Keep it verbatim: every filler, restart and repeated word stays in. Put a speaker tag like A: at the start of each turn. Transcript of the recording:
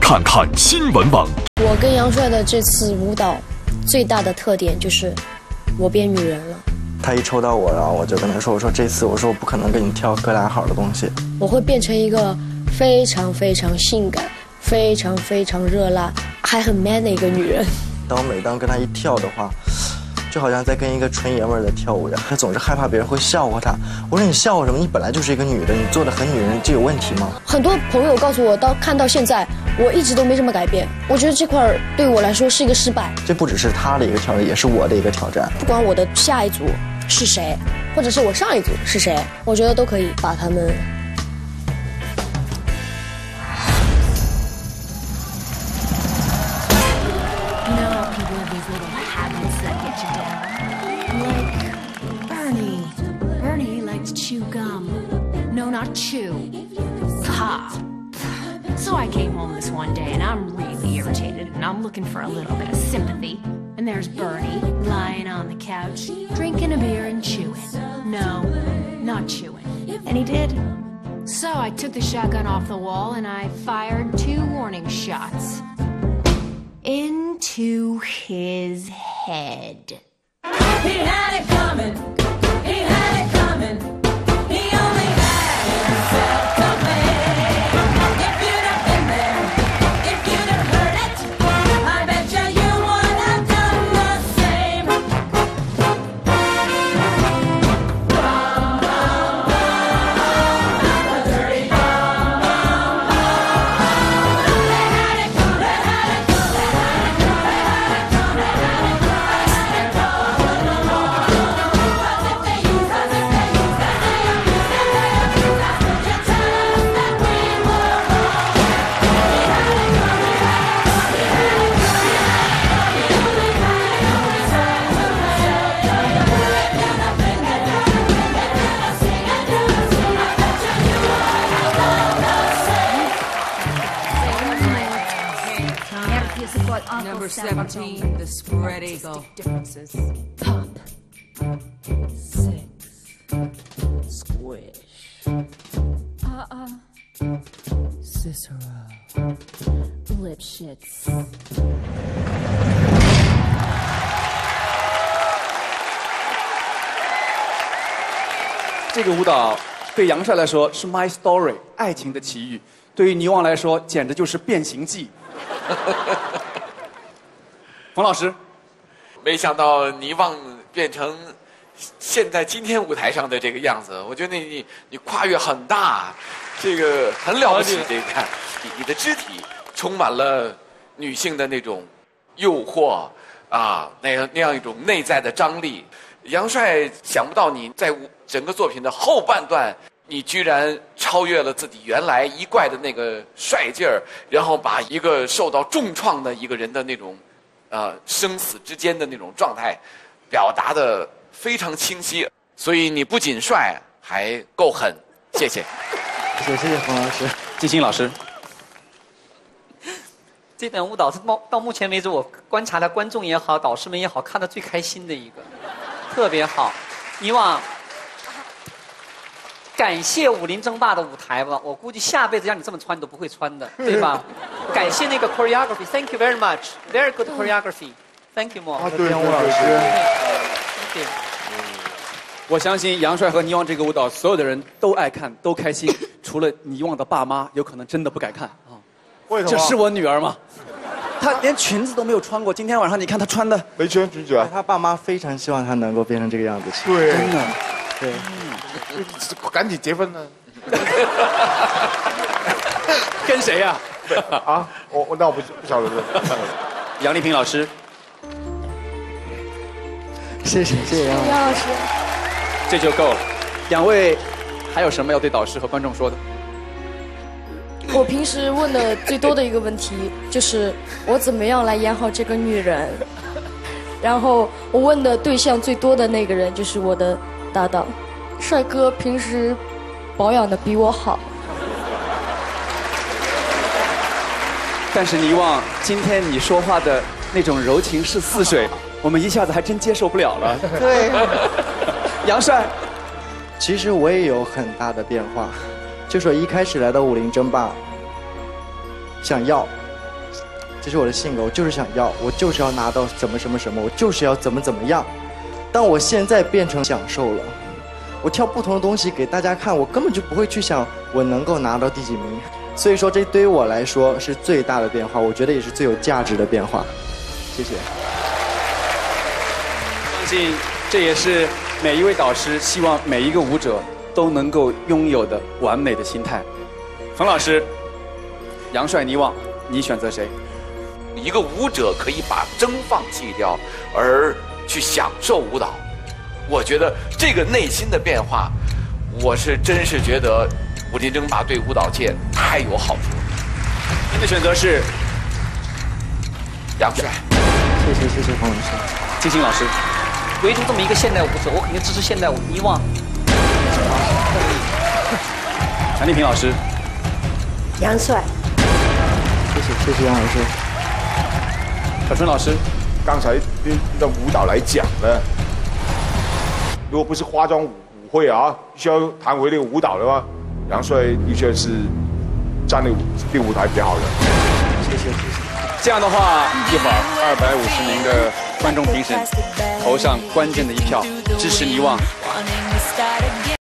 A: 看看新闻网。
B: 我跟杨帅的这次舞蹈最大的特点就是我变女人了。
C: 他一抽到我，然后我就跟他说：“我说这次我说我不可能跟你跳哥俩好的东西。”
B: 我会变成一个非常非常性感、非常非常热辣，还很 man 的一个女人。
C: 当我每当跟他一跳的话，就好像在跟一个纯爷们儿在跳舞一样。他总是害怕别人会笑话他。我说你笑话什么？你本来就是一个女的，你做的很女人，这有问题吗？
B: 很多朋友告诉我，到看到现在，我一直都没这么改变。我觉得这块儿对我来说是一个失败。
C: 这不只是他的一个挑战，也是我的一个挑战。
B: 不管我的下一组是谁，或者是我上一组是谁，我觉得都可以把他们。
D: Chew gum. No, not chew. Pop. So I came home this one day and I'm really irritated and I'm looking for a little bit of sympathy. And there's Bernie lying on the couch, drinking a beer and chewing. No, not chewing. And he did. So I took the shotgun off the wall and I fired two warning shots. Into his head. He had it coming. He had it coming.
E: Number seventeen, the spread eagle. Differences.
D: Pop. Six. Squish. Uh-uh. Cicero. Lipschitz.
F: 这个舞蹈对杨帅来说是 My Story 爱情的奇遇，对于倪望来说简直就是变形记。冯老师，
G: 没想到倪望变成现在今天舞台上的这个样子，我觉得你你跨越很大，这个很了不起。这个你你的肢体充满了女性的那种诱惑啊，那样那样一种内在的张力。杨帅想不到你在整个作品的后半段，你居然超越了自己原来一贯的那个帅劲儿，然后把一个受到重创的一个人的那种。呃，生死之间的那种状态，表达的非常清晰，所以你不仅帅，还够狠。谢谢，
C: 谢谢谢谢冯老师，
F: 金星老师。
H: 这段舞蹈是到到目前为止我观察的观众也好，导师们也好，看得最开心的一个，特别好。以往感谢武林争霸的舞台吧，我估计下辈子让你这么穿你都不会穿的，对吧？感谢那个 choreography，thank you very much，very good choreography，thank you more。
C: 啊，对，吴老师。
H: 对。
F: 我相信杨帅和倪望这个舞蹈，所有的人都爱看，都开心，除了倪望的爸妈，有可能真的不敢看啊。
I: 为什么？
F: 这是我女儿吗？她连裙子都没有穿过，今天晚上你看她穿的
I: 没穿裙子啊。
C: 他爸妈非常希望他能够变成这个样子。
I: 对，
C: 真的。对。
I: 嗯，赶紧结婚呢。
F: 跟谁呀？
I: 啊，我我那我不不晓得了。
F: 杨丽萍老师，
C: 谢谢谢谢杨
B: 老师，
F: 这就够了。两位还有什么要对导师和观众说的？
B: 我平时问的最多的一个问题就是我怎么样来演好这个女人，然后我问的对象最多的那个人就是我的搭档，帅哥平时保养的比我好。
F: 但是倪望，今天你说话的那种柔情是似水，我们一下子还真接受不了了。
C: 对，
F: 杨帅，
C: 其实我也有很大的变化，就是我一开始来到武林争霸，想要， 这是我的性格，我就是想要，我就是要拿到什么什么什么，我就是要怎么怎么样。但我现在变成享受了，我跳不同的东西给大家看，我根本就不会去想我能够拿到第几名。所以说，这对于我来说是最大的变化，我觉得也是最有价值的变化。谢谢。
F: 相信这也是每一位导师希望每一个舞者都能够拥有的完美的心态。冯老师，杨帅、倪望，你选择谁？
G: 一个舞者可以把争放弃掉，而去享受舞蹈。我觉得这个内心的变化，我是真是觉得武林争霸对舞蹈界太有好处了。
F: 您的选择是
G: 杨帅。
C: 谢谢谢谢冯老师。
F: 金星老师，
H: 唯独这么一个现代舞者，我肯定支持现代舞。倪望。
F: 陈丽萍老师。
B: 杨帅。
C: 谢谢谢谢杨老师。
F: 小春老师，
I: 刚才的舞蹈来讲呢，如果不是化妆舞舞会啊，必须要谈回那个舞蹈的话，杨帅的确是站那舞这舞台比较好的。
C: 谢谢谢谢。
F: 这样的话，一会儿二百五十名的观众评审投上关键的一票，支持倪望。